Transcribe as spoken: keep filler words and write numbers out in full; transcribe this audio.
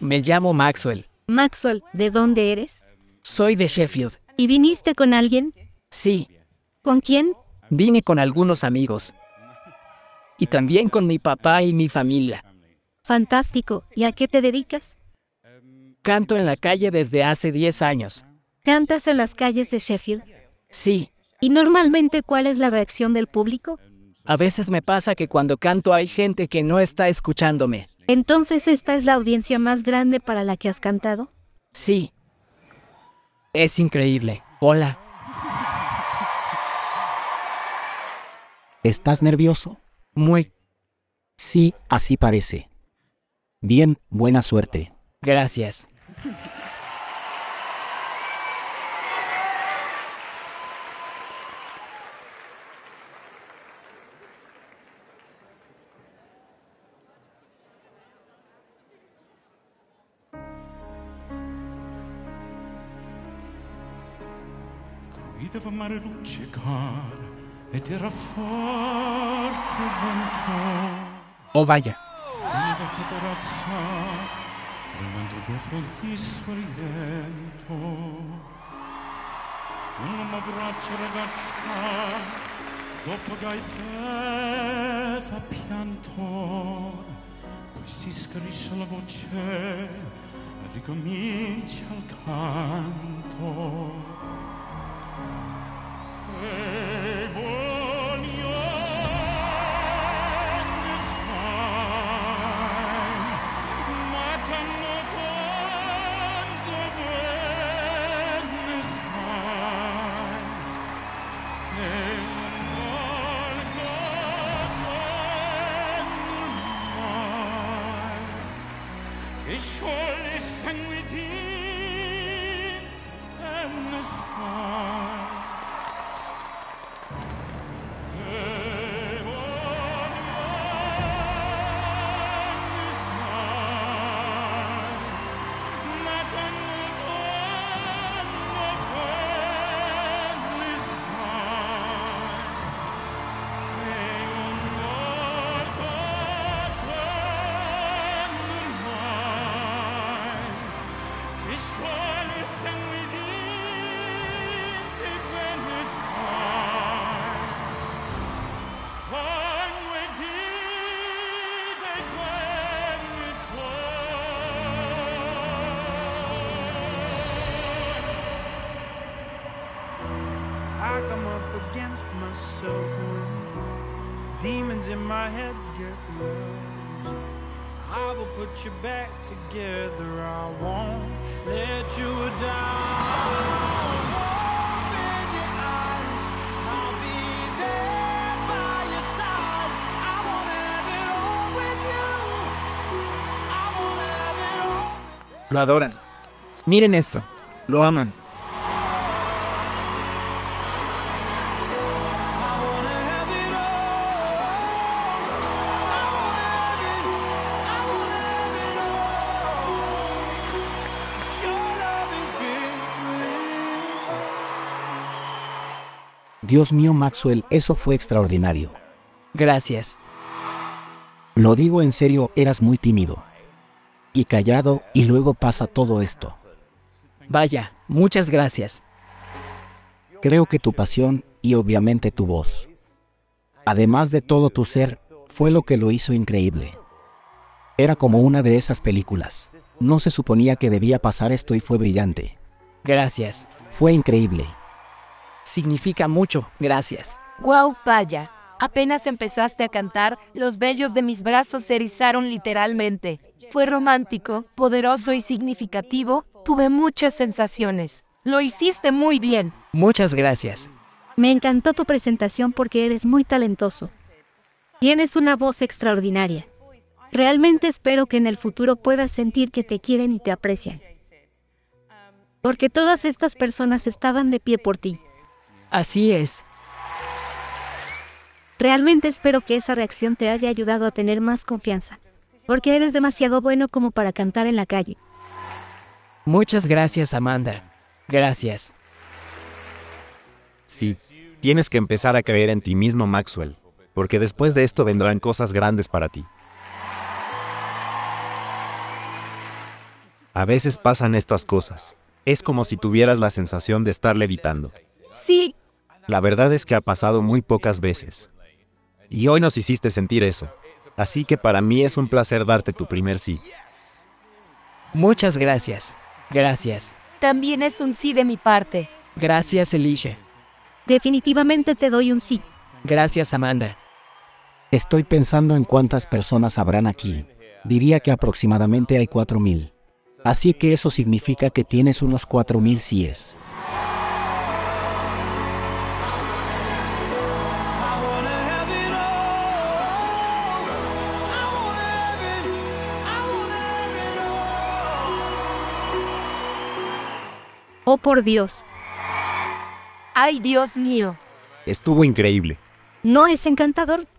Me llamo Maxwell. Maxwell, ¿de dónde eres? Soy de Sheffield. ¿Y viniste con alguien? Sí, ¿Con quién? vine con algunos amigos. Y también con mi papá y mi familia. Fantástico. ¿Y a qué te dedicas? Canto en la calle desde hace diez años. ¿Cantas en las calles de Sheffield? Sí, ¿Y normalmente cuál es la reacción del público? a veces me pasa que cuando canto hay gente que no está escuchándome. Entonces, ¿esta es la audiencia más grande para la que has cantado? Sí. Es increíble. Hola. ¿Estás nervioso? Muy. Sí, así parece. Bien, buena suerte. Gracias. Guidava mare luccicar ed era forte vento. Oh, vaya. Una vecchia terrazza, tremando il goffo di soriento. Un uomo abbraccia ragazza, dopo che hai fa pianto. Poi si schiarisce la voce e ricomincia il canto. E scioglie sangue di e ne sai. I come up against myself when demons in my head get loose. I will put you back together, I won't let you down. Open your eyes, I'll be there by your side. I wanna have it all with you. I wanna have it all with you. Lo adoran. Miren eso. Lo aman. Dios mío, Maxwell, eso fue extraordinario. Gracias. Lo digo en serio, eras muy tímido. Y callado, y luego pasa todo esto. Vaya, muchas gracias. Creo que tu pasión, y obviamente tu voz, además de todo tu ser, fue lo que lo hizo increíble. Era como una de esas películas. No se suponía que debía pasar esto y fue brillante. Gracias. Fue increíble. Significa mucho, gracias. ¡Guau, vaya! Apenas empezaste a cantar, los vellos de mis brazos se erizaron literalmente. Fue romántico, poderoso y significativo. Tuve muchas sensaciones. Lo hiciste muy bien. Muchas gracias. Me encantó tu presentación porque eres muy talentoso. Tienes una voz extraordinaria. Realmente espero que en el futuro puedas sentir que te quieren y te aprecian. Porque todas estas personas estaban de pie por ti. Así es. Realmente espero que esa reacción te haya ayudado a tener más confianza. Porque eres demasiado bueno como para cantar en la calle. Muchas gracias, Amanda. Gracias. Sí, tienes que empezar a creer en ti mismo, Maxwell, porque después de esto vendrán cosas grandes para ti. A veces pasan estas cosas. Es como si tuvieras la sensación de estar levitando. Sí, La verdad es que ha pasado muy pocas veces. Y hoy nos hiciste sentir eso. Así que para mí es un placer darte tu primer sí. Muchas gracias. Gracias. también es un sí de mi parte. Gracias, Elisha. Definitivamente te doy un sí. Gracias, Amanda. Estoy pensando en cuántas personas habrán aquí. Diría que aproximadamente hay cuatro mil. Así que eso significa que tienes unos cuatro mil síes. Oh, por Dios. Ay, Dios mío. Estuvo increíble. ¿No es encantador?